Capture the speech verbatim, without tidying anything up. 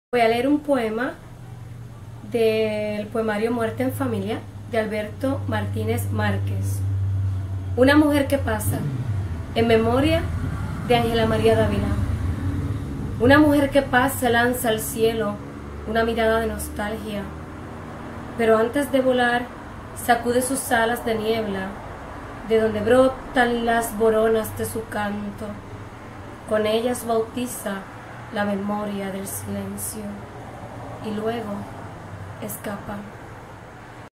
Voy a leer un poema del poemario Muerte en Familia de Alberto Martínez Márquez. Una mujer que pasa, en memoria de Ángela María Dávila. Una mujer que pasa lanza al cielo una mirada de nostalgia, pero antes de volar sacude sus alas de niebla, de donde brotan las boronas de su canto. Con ellas bautiza la memoria del silencio y luego escapa.